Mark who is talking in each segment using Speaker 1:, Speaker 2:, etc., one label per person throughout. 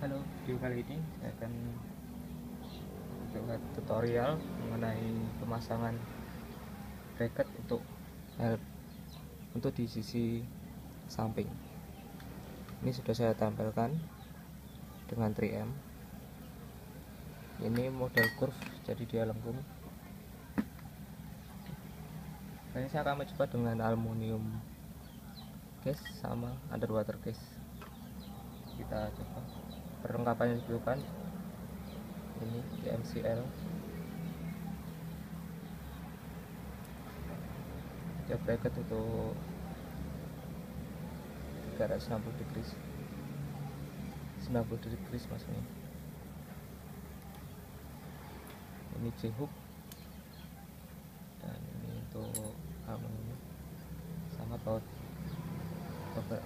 Speaker 1: Halo, video kali ini saya akan buat tutorial mengenai pemasangan bracket untuk helm di sisi samping. Ini sudah saya tampilkan dengan 3M. Ini model curve, jadi dia lengkung. Ini saya akan mencoba dengan aluminium case sama underwater case. Kita coba. Perlengkapan yang dibutuhkan ini MCL, dia bracket untuk 360 degrees 90 degrees maksudnya. Ini J-hook dan ini untuk aluminium sama baut rubber.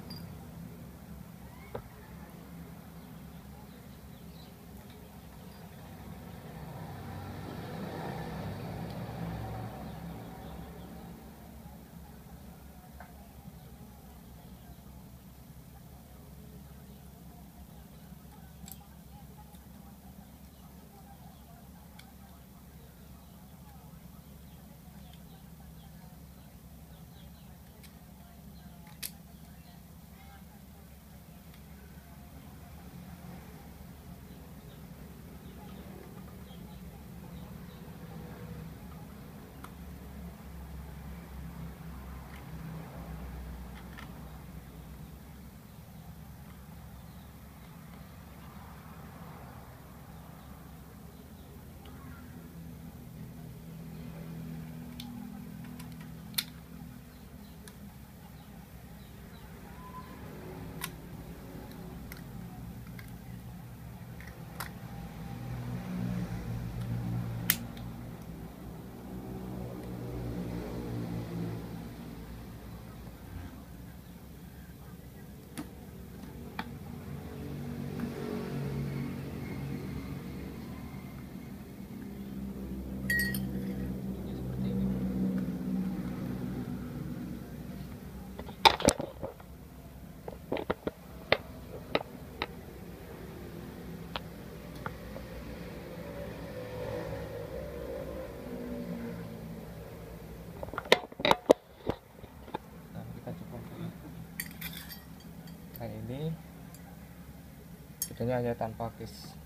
Speaker 1: Nah, ini bedanya hanya tanpa case.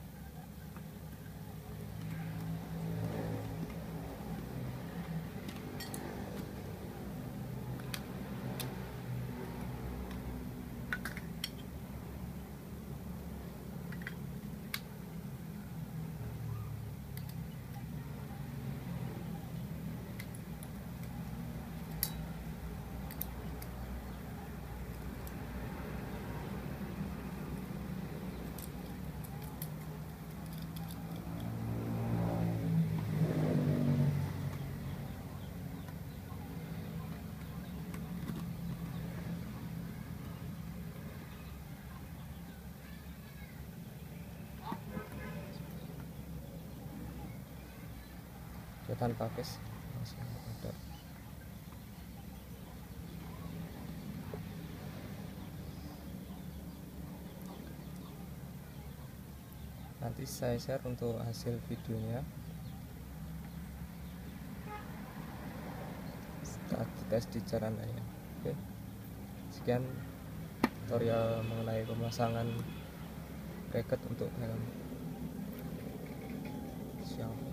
Speaker 1: Dia tanpa case langsung ada. Nanti saya share untuk hasil videonya setelah dites di jalan raya. Oke, sekian tutorial mengenai pemasangan bracket untuk helm. Siap.